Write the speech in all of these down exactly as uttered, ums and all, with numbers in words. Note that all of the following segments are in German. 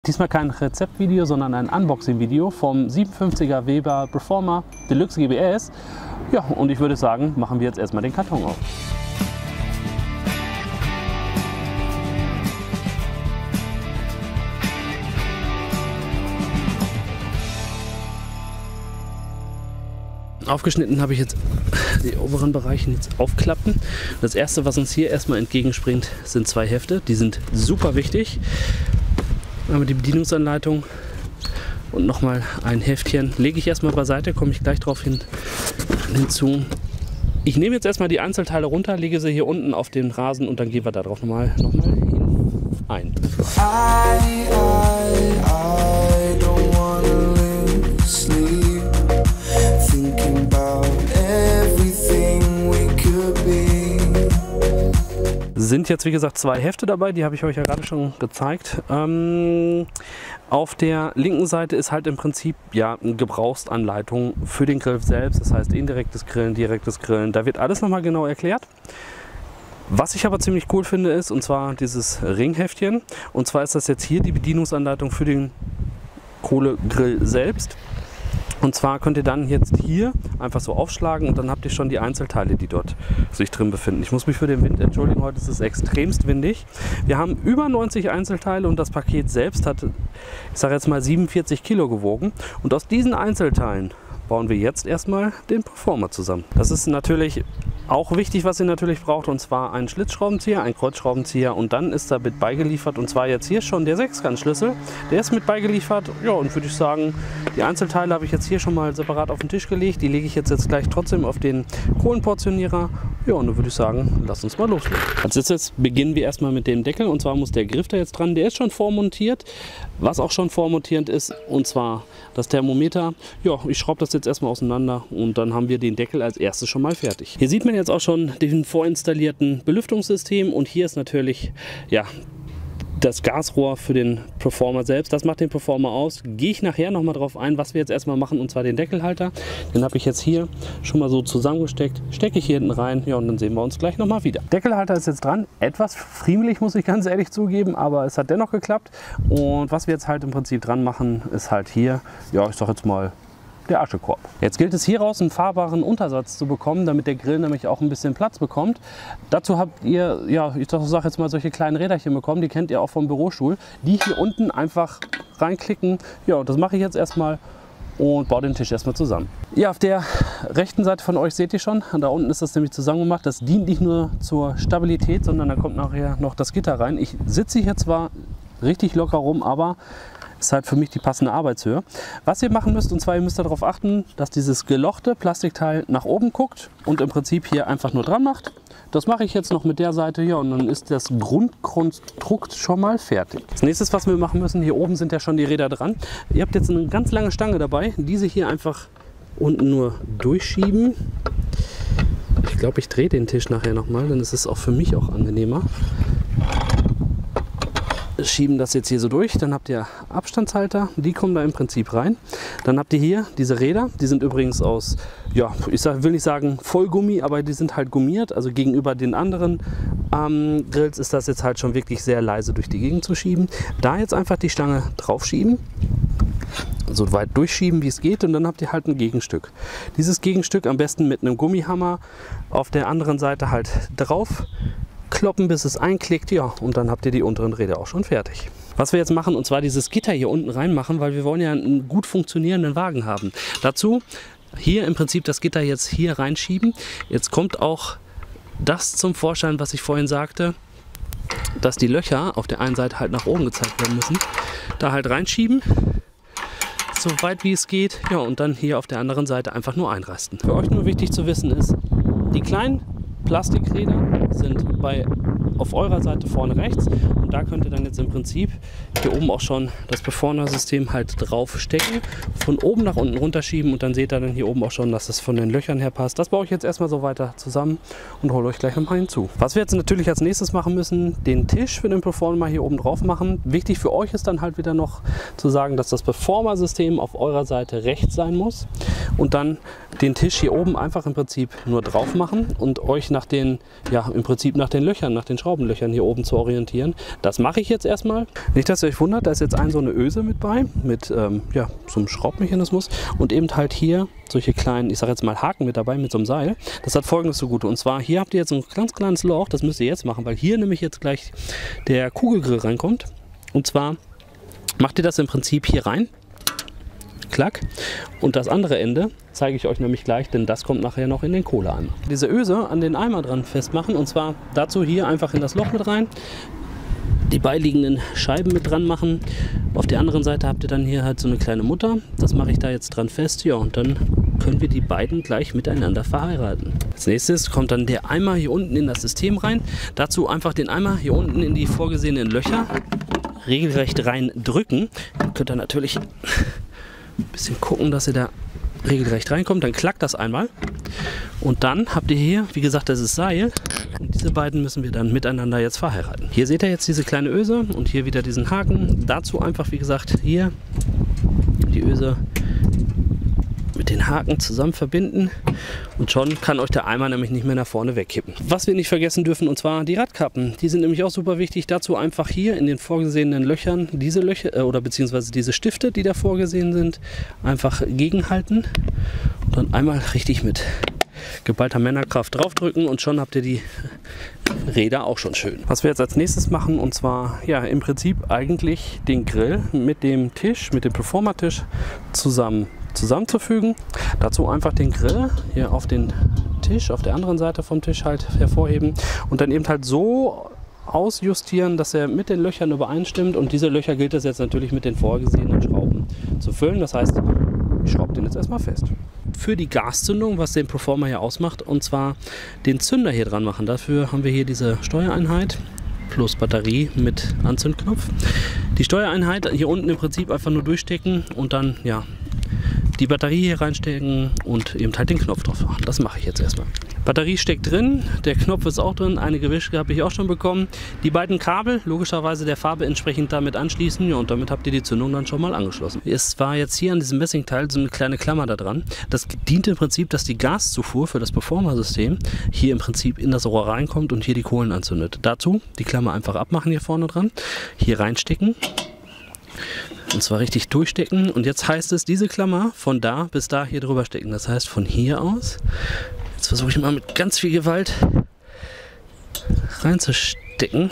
Diesmal kein Rezeptvideo, sondern ein Unboxing-Video vom siebenundfünfziger Weber Performer Deluxe G B S. Ja, und ich würde sagen, machen wir jetzt erstmal den Karton auf. Aufgeschnitten habe ich jetzt die oberen Bereiche jetzt aufklappen. Das erste, was uns hier erstmal entgegenspringt, sind zwei Hefte. Die sind super wichtig. Einmal die Bedienungsanleitung und nochmal ein Heftchen. Lege ich erstmal beiseite, komme ich gleich darauf hin, hinzu. Ich nehme jetzt erstmal die Einzelteile runter, lege sie hier unten auf den Rasen und dann gehen wir darauf nochmal noch mal hin ein. I, I, I don't wanna lose sleep. Sind jetzt wie gesagt zwei Hefte dabei, die habe ich euch ja gerade schon gezeigt. Ähm, auf der linken Seite ist halt im Prinzip ja eine Gebrauchsanleitung für den Grill selbst, das heißt indirektes Grillen, direktes Grillen, da wird alles nochmal genau erklärt. Was ich aber ziemlich cool finde ist, und zwar dieses Ringheftchen, und zwar ist das jetzt hier die Bedienungsanleitung für den Kohlegrill selbst. Und zwar könnt ihr dann jetzt hier einfach so aufschlagen und dann habt ihr schon die Einzelteile, die dort sich drin befinden. Ich muss mich für den Wind entschuldigen, heute ist es extremst windig. Wir haben über neunzig Einzelteile und das Paket selbst hat, ich sage jetzt mal, siebenundvierzig Kilo gewogen. Und aus diesen Einzelteilen bauen wir jetzt erstmal den Performer zusammen. Das ist natürlich auch wichtig, was ihr natürlich braucht, und zwar einen Schlitzschraubenzieher, einen Kreuzschraubenzieher, und dann ist da mit beigeliefert, und zwar jetzt hier schon der Sechskantschlüssel, der ist mit beigeliefert. Ja, und würde ich sagen, die Einzelteile habe ich jetzt hier schon mal separat auf den Tisch gelegt, die lege ich jetzt, jetzt gleich trotzdem auf den Kohlenportionierer. Ja, und dann würde ich sagen, lasst uns mal loslegen. Als jetzt beginnen wir erstmal mit dem Deckel, und zwar muss der Griff da jetzt dran, der ist schon vormontiert, was auch schon vormontierend ist, und zwar das Thermometer. Ja, ich schraube das jetzt erstmal auseinander und dann haben wir den Deckel als erstes schon mal fertig. Hier sieht man jetzt auch schon den vorinstallierten Belüftungssystem, und hier ist natürlich ja das Gasrohr für den Performer selbst. Das macht den Performer aus. Gehe ich nachher noch mal drauf ein, was wir jetzt erstmal machen, und zwar den Deckelhalter. Den habe ich jetzt hier schon mal so zusammengesteckt. Stecke ich hier hinten rein, ja, und dann sehen wir uns gleich noch mal wieder. Deckelhalter ist jetzt dran. Etwas friemelig, muss ich ganz ehrlich zugeben, aber es hat dennoch geklappt. Und was wir jetzt halt im Prinzip dran machen, ist halt hier, ja, ich sage jetzt mal, der Aschekorb. Jetzt gilt es hieraus einen fahrbaren Untersatz zu bekommen, damit der Grill nämlich auch ein bisschen Platz bekommt. Dazu habt ihr, ja, ich sage jetzt mal, solche kleinen Räderchen bekommen, die kennt ihr auch vom Bürostuhl. Die hier unten einfach reinklicken. Ja, und das mache ich jetzt erstmal und baue den Tisch erstmal zusammen. Ja, auf der rechten Seite von euch seht ihr schon, da unten ist das nämlich zusammen gemacht. Das dient nicht nur zur Stabilität, sondern da kommt nachher noch das Gitter rein. Ich sitze hier zwar richtig locker rum, aber ist halt für mich die passende Arbeitshöhe. Was ihr machen müsst, und zwar ihr müsst darauf achten, dass dieses gelochte Plastikteil nach oben guckt und im Prinzip hier einfach nur dran macht. Das mache ich jetzt noch mit der Seite hier, und dann ist das Grundkonstrukt schon mal fertig. Das nächste, was wir machen müssen, hier oben sind ja schon die Räder dran. Ihr habt jetzt eine ganz lange Stange dabei, diese hier einfach unten nur durchschieben. Ich glaube, ich drehe den Tisch nachher nochmal, dann ist es auch für mich auch angenehmer. Schieben das jetzt hier so durch, dann habt ihr Abstandshalter, die kommen da im Prinzip rein. Dann habt ihr hier diese Räder, die sind übrigens aus, ja, ich sag, will nicht sagen Vollgummi, aber die sind halt gummiert, also gegenüber den anderen ähm, Grills ist das jetzt halt schon wirklich sehr leise durch die Gegend zu schieben. Da jetzt einfach die Stange drauf schieben, so weit durchschieben wie es geht, und dann habt ihr halt ein Gegenstück. Dieses Gegenstück am besten mit einem Gummihammer auf der anderen Seite halt drauf kloppen, bis es einklickt, ja, und dann habt ihr die unteren Räder auch schon fertig. Was wir jetzt machen, und zwar dieses Gitter hier unten reinmachen, weil wir wollen ja einen gut funktionierenden Wagen haben. Dazu hier im Prinzip das Gitter jetzt hier reinschieben. Jetzt kommt auch das zum Vorschein, was ich vorhin sagte, dass die Löcher auf der einen Seite halt nach oben gezeigt werden müssen. Da halt reinschieben, so weit wie es geht, ja, und dann hier auf der anderen Seite einfach nur einrasten. Für euch nur wichtig zu wissen ist, die kleinen Plastikräder sind bei, auf eurer Seite vorne rechts, und da könnt ihr dann jetzt im Prinzip hier oben auch schon das Performer-System halt drauf stecken, von oben nach unten runterschieben, und dann seht ihr dann hier oben auch schon, dass das von den Löchern her passt. Das baue ich jetzt erstmal so weiter zusammen und hole euch gleich nochmal hinzu. Was wir jetzt natürlich als nächstes machen müssen, den Tisch für den Performer hier oben drauf machen. Wichtig für euch ist dann halt wieder noch zu sagen, dass das Performer-System auf eurer Seite rechts sein muss, und dann den Tisch hier oben einfach im Prinzip nur drauf machen und euch nach den, ja, im Prinzip nach den Löchern, nach den Schraubenlöchern hier oben zu orientieren. Das mache ich jetzt erstmal. Nicht, dass ihr euch wundert, da ist jetzt ein so eine Öse mit bei, mit ähm, ja, so einem Schraubmechanismus und eben halt hier solche kleinen, ich sage jetzt mal Haken mit dabei, mit so einem Seil. Das hat Folgendes zugute, und zwar hier habt ihr jetzt ein ganz kleines Loch, das müsst ihr jetzt machen, weil hier nämlich jetzt gleich der Kugelgrill reinkommt. Und zwar macht ihr das im Prinzip hier rein. Klack. Und das andere Ende zeige ich euch nämlich gleich, denn das kommt nachher noch in den Kohleeimer. Diese Öse an den Eimer dran festmachen, und zwar dazu hier einfach in das Loch mit rein, die beiliegenden Scheiben mit dran machen. Auf der anderen Seite habt ihr dann hier halt so eine kleine Mutter. Das mache ich da jetzt dran fest. Ja, und dann können wir die beiden gleich miteinander verheiraten. Als nächstes kommt dann der Eimer hier unten in das System rein. Dazu einfach den Eimer hier unten in die vorgesehenen Löcher regelrecht rein drücken. Dann könnt ihr natürlich ein bisschen gucken, dass ihr da regelrecht reinkommt. Dann klackt das einmal. Und dann habt ihr hier, wie gesagt, das ist Seil. Und diese beiden müssen wir dann miteinander jetzt verheiraten. Hier seht ihr jetzt diese kleine Öse und hier wieder diesen Haken. Dazu einfach, wie gesagt, hier die Öse mit den Haken zusammen verbinden. Und schon kann euch der Eimer nämlich nicht mehr nach vorne wegkippen. Was wir nicht vergessen dürfen, und zwar die Radkappen. Die sind nämlich auch super wichtig. Dazu einfach hier in den vorgesehenen Löchern diese Löcher äh, oder beziehungsweise diese Stifte, die da vorgesehen sind, einfach gegenhalten. Und dann einmal richtig mit geballter Männerkraft draufdrücken und schon habt ihr die Räder auch schon schön. Was wir jetzt als nächstes machen, und zwar ja im Prinzip eigentlich den Grill mit dem Tisch, mit dem Performer-Tisch zusammen zusammenzufügen. Dazu einfach den Grill hier auf den Tisch, auf der anderen Seite vom Tisch halt hervorheben und dann eben halt so ausjustieren, dass er mit den Löchern übereinstimmt, und diese Löcher gilt es jetzt natürlich mit den vorgesehenen Schrauben zu füllen. Das heißt, ich schraube den jetzt erstmal fest. Für die Gaszündung, was den Performer hier ausmacht, und zwar den Zünder hier dran machen. Dafür haben wir hier diese Steuereinheit plus Batterie mit Anzündknopf. Die Steuereinheit hier unten im Prinzip einfach nur durchstecken und dann ja die Batterie hier reinstecken und eben halt den Knopf drauf machen. Das mache ich jetzt erstmal. Batterie steckt drin, der Knopf ist auch drin, eine Gewichte habe ich auch schon bekommen. Die beiden Kabel, logischerweise der Farbe entsprechend damit anschließen, ja, und damit habt ihr die Zündung dann schon mal angeschlossen. Es war jetzt hier an diesem Messingteil so eine kleine Klammer da dran. Das dient im Prinzip, dass die Gaszufuhr für das Performer-System hier im Prinzip in das Rohr reinkommt und hier die Kohlen anzündet. Dazu die Klammer einfach abmachen hier vorne dran, hier reinstecken. Und zwar richtig durchstecken. Und jetzt heißt es, diese Klammer von da bis da hier drüber stecken. Das heißt, von hier aus, jetzt versuche ich mal mit ganz viel Gewalt reinzustecken.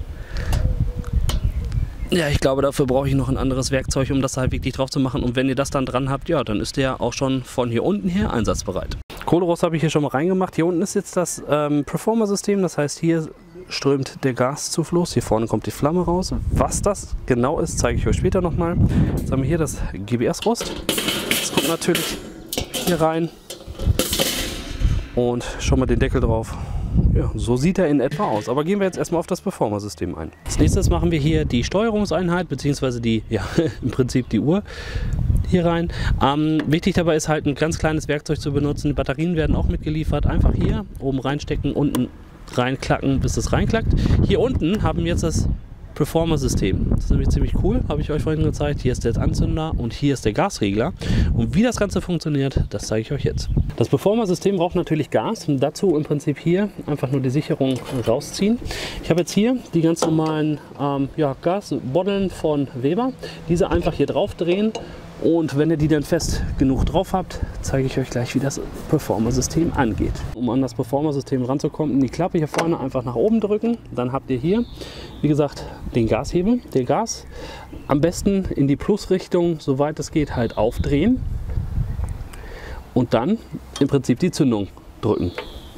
Ja, ich glaube, dafür brauche ich noch ein anderes Werkzeug, um das halt wirklich drauf zu machen. Und wenn ihr das dann dran habt, ja, dann ist der auch schon von hier unten her einsatzbereit. Kohlerost habe ich hier schon mal reingemacht. Hier unten ist jetzt das ähm, Performer-System. Das heißt, hier strömt der Gaszufluss. Hier vorne kommt die Flamme raus. Was das genau ist, zeige ich euch später nochmal. Jetzt haben wir hier das G B S-Rost. Das kommt natürlich hier rein. Und schon mal den Deckel drauf. Ja, so sieht er in etwa aus. Aber gehen wir jetzt erstmal auf das Performer-System ein. Als nächstes machen wir hier die Steuerungseinheit, beziehungsweise die, ja, im Prinzip die Uhr hier rein. Ähm, wichtig dabei ist halt ein ganz kleines Werkzeug zu benutzen. Die Batterien werden auch mitgeliefert. Einfach hier oben reinstecken, unten reinklacken, bis es reinklackt. Hier unten haben wir jetzt das Performer-System. Das ist nämlich ziemlich cool, habe ich euch vorhin gezeigt. Hier ist der Anzünder und hier ist der Gasregler. Und wie das Ganze funktioniert, das zeige ich euch jetzt. Das Performer-System braucht natürlich Gas. Und dazu im Prinzip hier einfach nur die Sicherung rausziehen. Ich habe jetzt hier die ganz normalen ähm, ja, Gasboddeln von Weber. Diese einfach hier drauf drehen. Und wenn ihr die dann fest genug drauf habt, zeige ich euch gleich, wie das Performer-System angeht. Um an das Performer-System ranzukommen, die Klappe hier vorne einfach nach oben drücken. Dann habt ihr hier, wie gesagt, den Gashebel. Den Gas am besten in die Plusrichtung, soweit es geht, halt aufdrehen. Und dann im Prinzip die Zündung drücken.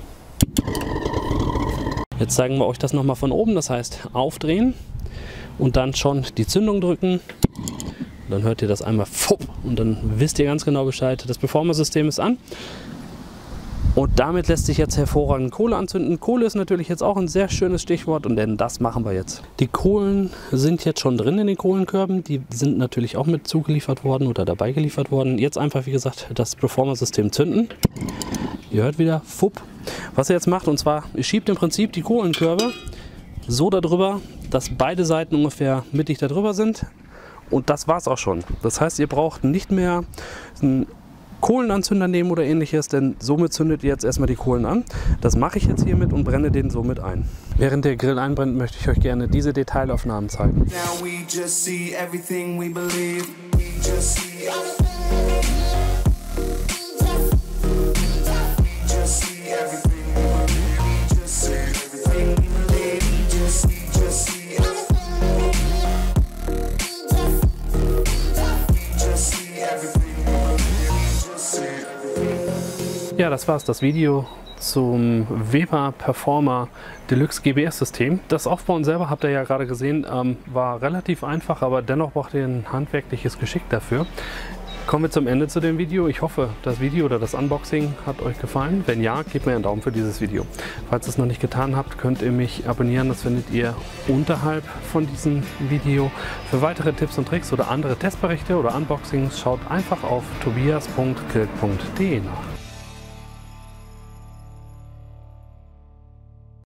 Jetzt zeigen wir euch das nochmal von oben. Das heißt, aufdrehen und dann schon die Zündung drücken. Dann hört ihr das einmal fupp und dann wisst ihr ganz genau Bescheid. Das Performer-System ist an. Und damit lässt sich jetzt hervorragend Kohle anzünden. Kohle ist natürlich jetzt auch ein sehr schönes Stichwort, und denn das machen wir jetzt. Die Kohlen sind jetzt schon drin in den Kohlenkörben. Die sind natürlich auch mit zugeliefert worden oder dabei geliefert worden. Jetzt einfach, wie gesagt, das Performer-System zünden. Ihr hört wieder fupp. Was ihr jetzt macht, und zwar, ihr schiebt im Prinzip die Kohlenkörbe so darüber, dass beide Seiten ungefähr mittig darüber sind. Und das war es auch schon. Das heißt, ihr braucht nicht mehr ein Kohlenanzünder nehmen oder ähnliches, denn somit zündet ihr jetzt erstmal die Kohlen an. Das mache ich jetzt hiermit und brenne den somit ein. Während der Grill einbrennt, möchte ich euch gerne diese Detailaufnahmen zeigen. Ja, das war's, das Video zum Weber Performer Deluxe G B S-System. Das Aufbauen selber, habt ihr ja gerade gesehen, ähm, war relativ einfach, aber dennoch braucht ihr ein handwerkliches Geschick dafür. Kommen wir zum Ende zu dem Video. Ich hoffe, das Video oder das Unboxing hat euch gefallen. Wenn ja, gebt mir einen Daumen für dieses Video. Falls ihr es noch nicht getan habt, könnt ihr mich abonnieren. Das findet ihr unterhalb von diesem Video. Für weitere Tipps und Tricks oder andere Testberichte oder Unboxings schaut einfach auf tobias punkt kilk punkt de nach.